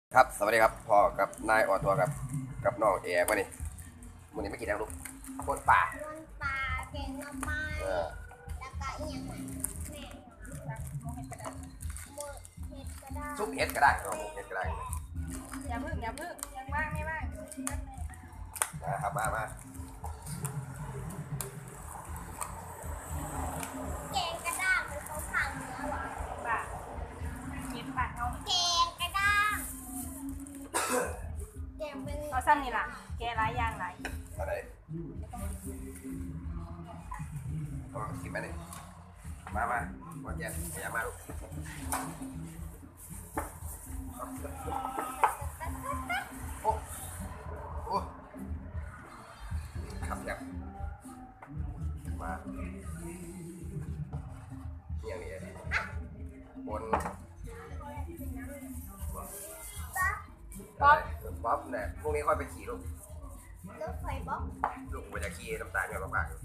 ครับสวัสดีครับพ่อกับนายออทัวร์กับน้องแอร์มานี่มื้อนี้ไม่กินแล้วลูกคนป่ามันปลาแกงหน่อไม้เออแล้วก็อีกอย่างหนึ่งแม่โมเห็ดกระดาษโมเห็ดกระดาษซุปเห็ดก็ได้เอาเห็ดก็ได้อย่าพึ่งยังว่างไม่ว่างนะครับมาแกงกระด้างเป็นของทางเหนือหรอป่ากินป่าเอาแกงกระด้างแกงเป็นเอาซ้ำนี่ล่ะแกร้ายยางไรอะไรก็กินไปนี่มาวันเย็นขยันมาลูกโอ้ครับแบบมาอย่างนี้บนป๊อปเนี่ยพวกนี้ค่อยไปขี่ลูกรถไฟบ๊อบลูกไปจะขี่น้ำตาลกับน้ำปลาอยู่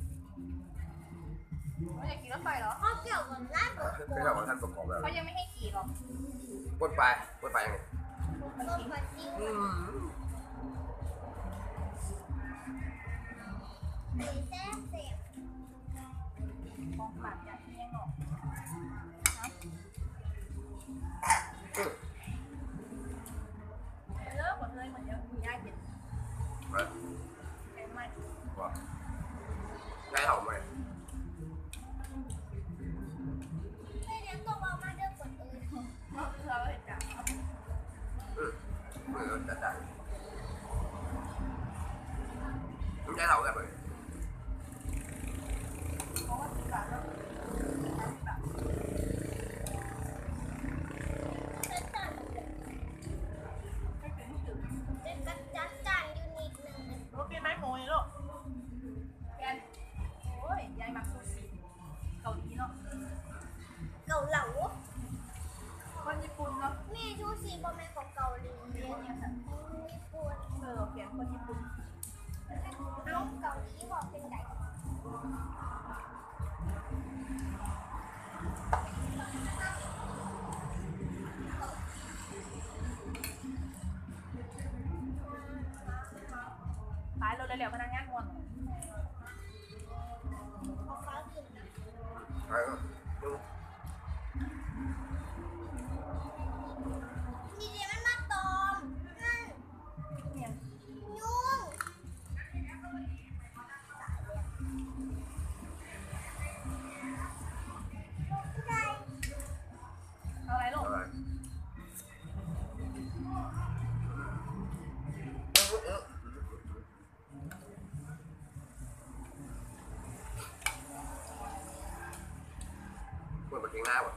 เขาอยากขี่รถไฟเหรอเขาเกี่ยวกับร้านบ๊อบไม่ใช่ว่าท่านประกอบแล้วเขายังไม่ให้ขี่หรอกปนไปยังไงรถไฟจริงสีแซ่บเสียบของปากอย่างนี้ยังหรอกเลิกหมดเลยเหมือนเดี๋ยวคุณย่าเห็นเป็นไหมว่าได้เท่าไหมไม่เลี้ยงตัวมาเดินกดอื่นเราเห็นจังจัดได้ไม่ได้เท่ากันเลยเพราะว่าสิบบาทแล้วเป็นกระจัดจานอยู่นิดนึงรถเป็นไม้โมยลูกแกนโอ้ยยายมักซูชิเกาหลีเนาะเกาเหลาคนญี่ปุ่นเนาะแม่ชูชีบะแม่ของเกาหลีเรียนเนี่ยค่ะญี่ปุ่นเปลี่ยนคนญี่ปุ่นเอาเกาหลีบอกเป็นไงขายเราเร็วๆพนักงานงอนเอาฟ้ากินนะใช่ก็ดูทีเดียวมันมาตอมนั่นเนี่ยยุ่งได้เอาอะไรลูกอะไรคนมาเก่งหน้าว่ะ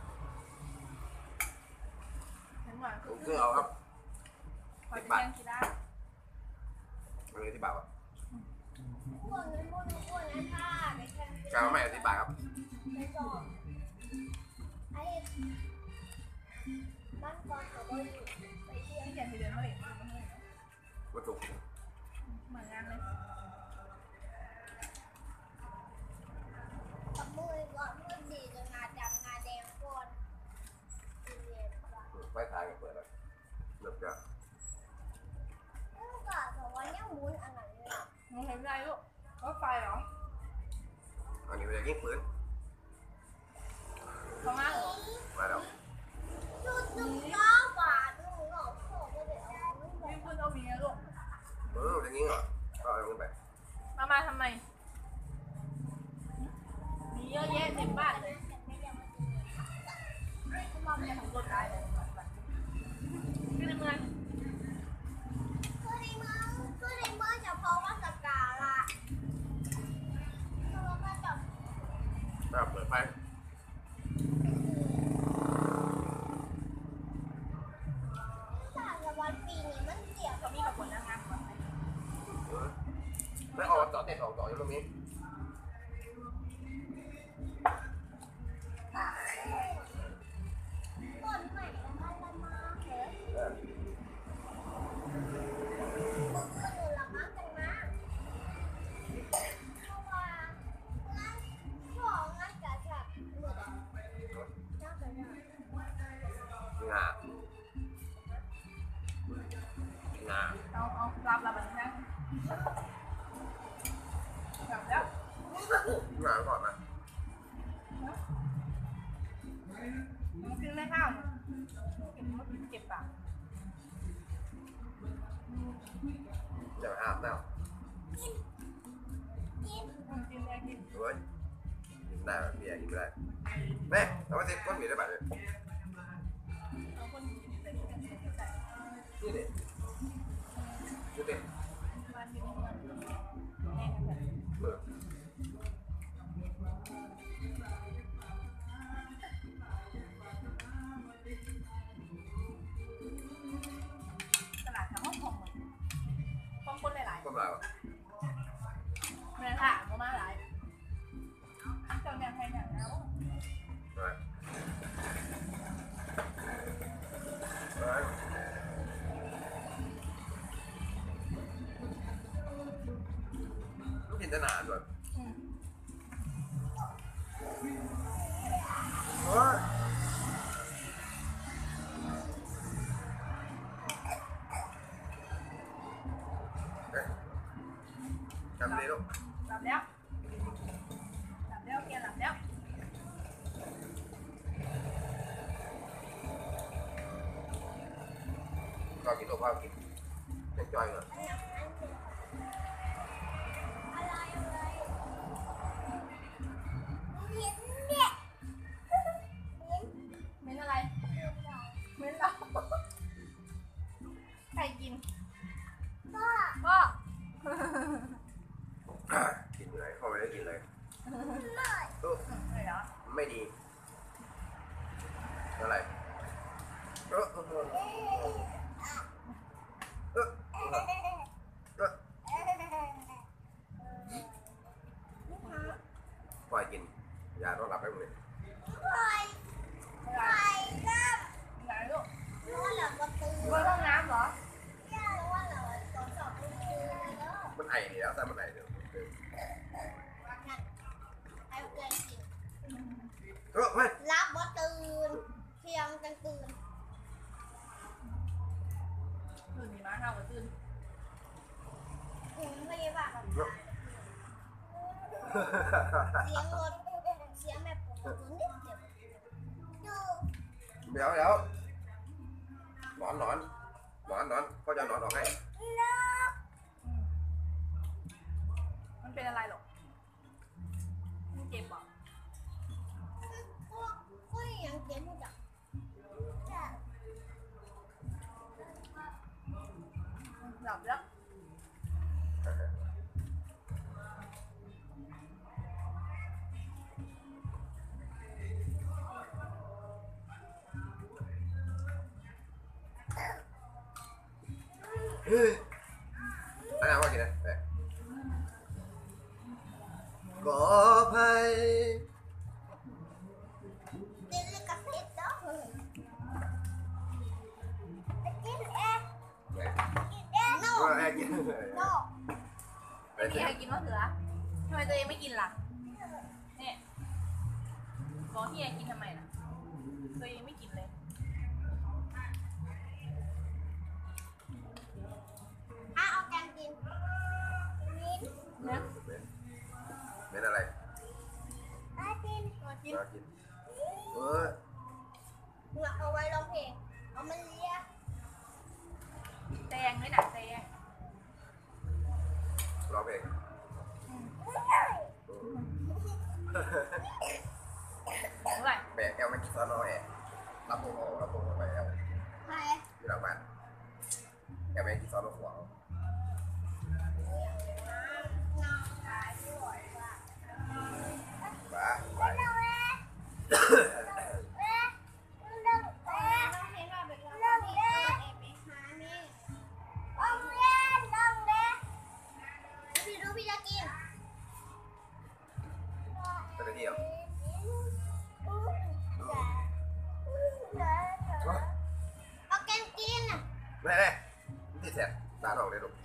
เห็นหวานคือเอาครับพอจะยังกินได้มันเลยที่บาทว่ะอ้วนนั้นค่ะไปแข่งกาวไม่ที่บาทครับไปสอบไอ้บ้านก่อนเขาบอกอยู่ไปเที่ยวที่เขียนทีเดียวเท่าไหร่วัตถุเหมือนงานเลยกับมือก่อนมือดีจนงาดำงาแดงก่อนเรียนก่อนไฟทางเปิดแล้วเริ่มจะแล้วก็แต่ว่ายังมุนอันนั้นเลยมึงเห็นไรลูกรถไฟเหรออันนี้มันจะยิงปืนประมาณมาแล้วจุด19 บาทหนูหลอกพ่อก็เลยเอาเงินไปมีคุณเอาวีนะลูกจะยิงเหรอก็เอาเงินไปมาทำไมมีเยอะแยะเต็มบ้านเลยคุณมอมเนี่ยของรถได้เลยคือในเมืองคือในเมืองเฉพาะว่าสกาละเพราะว่ามันแบบถ้าเปิดไฟศาสตร์วันปีนี้มันเสียเขามีกับคนนางงามก่อนไหมแล้วออกต่อเด็ดออกต่ออยู่ตรงนี้ต้นใหม่ละมันละมาเหรอบึกก็ดูละมั้งกันมาเพราะว่างั้นของงั้นกะจับหมดอ่ะน่าจะได้งารับมันนั่งกลับแล้วมาก่อนมามันกินไม่ข้าวเก็บปากจะมาอาบน้กินแม่กินำเฮ้ยกินได้เบียร์กินไม่ได้แม่ทำไมเซ็ตก้นเบียร์ได้บัตรเลยเอาคนกินใส่ใส่นี่เด็ดนี่เด็ดมากินแม่กันแบบเบื่อตลาดทั้งห้องของคนหลายก้มเราๆแม่ค่ะโมมาหลายเจ้าเนี่ยใครเนี่ยนะมาลูกกินจะนานด้วยโอ้ยจำเลยลูกหลับแล้วเกียร์หลับแล้วก็กินลูกพ่อกินเป็นจอยเลยเม้นอะไรเม้นเราใครกินพ่อกินเลยเข้าไปได้กินเลยเลยเหรอไม่ดีอะไรเออปล่อยกินยาต้องรับไปหมดเลยไหนลูกว่าห้องน้ำเหรอมันไอนี่แล้วแต่มันไอเดี๋ยวไม่รับบ่ตื่นเที่ยงจังตื่นตื่นมีม้าเห่ากับตื่นพยาบาลเสียงรถเสียงแม่ปกตินิดเดียวดูเดี๋ยวนอนก็จะนอนออกให้มันเป็นอะไรหรอกมันเจ็บหรอก็ยังเจ็บอยู่จ้ะหลับแล้วเฮ้ยอันนั้นว่ากินนะขออภัยเต้นเลยกับเต้นเนาะกินเองกินเองโน่แม่กินโน่ไม่มีใครกินมะเขือทำไมตัวเองไม่กินล่ะเนี่ยบอกที่ยกินทำไมล่ะตัวเองไม่กินเลยเอาแกงกินมิ้นเนี่ยเป็นอะไรกินกินมากินเออเอาไว้ร้องเพลงเอามันเลียแตงด้วยนะแตงร้องเพลงของอะไรแบกแอลไม่กินซอสน้อยรับผมไปแอลใครอยู่หลังบ้านแอลไม่กินซอสมะขวางน้องชายด้วยว่าบ้าไปน้องเอ๊ะน้องเอ๊ะน้องเอ๊ะน้องเอ๊ะน้องเอ๊ะไปหาแม่น้องเอ๊ะน้องเอ๊ะพี่รู้พี่จะกินไปเที่ยวเอาแกงกินอ่ะแม่ที่แสบตาหนองเลยลูก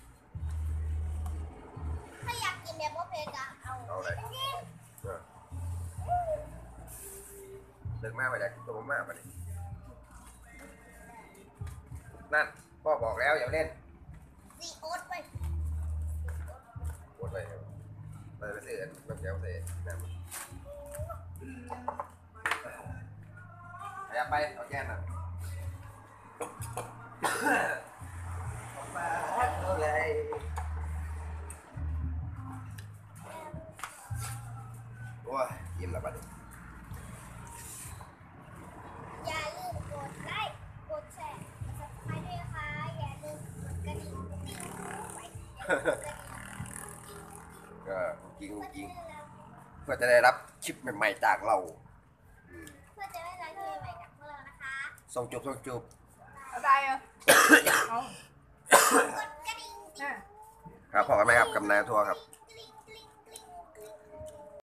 ถ้าอยากกินแบบว่าเพกะเอาไปกินเลิกมากไปแล้วตัวผมมากไปเลยนั่นพ่อบอกแล้วอย่าเล่นซีโอ๊ตไปปวดไปครับไปซื้อน้ำแก้วใส่น้ำไปเอาแก้มนะโอ้ยยิ้มแล้วบัดนี้อย่าลืมกดไลค์กดแชร์กด subscribe ด้วยนะคะอย่าลืมกดกระดิ่งติ๊งไว้ก็จริงเพื่อจะได้รับคลิปใหม่ๆจากเราเพื่อจะได้รับคลิปใหม่จากพวกเรานะคะส่งจุบอะไรอ่ะเอากดกระดิ่งติ๊งน่ะครับพอกันไหมครับกับนายทัวร์ครับ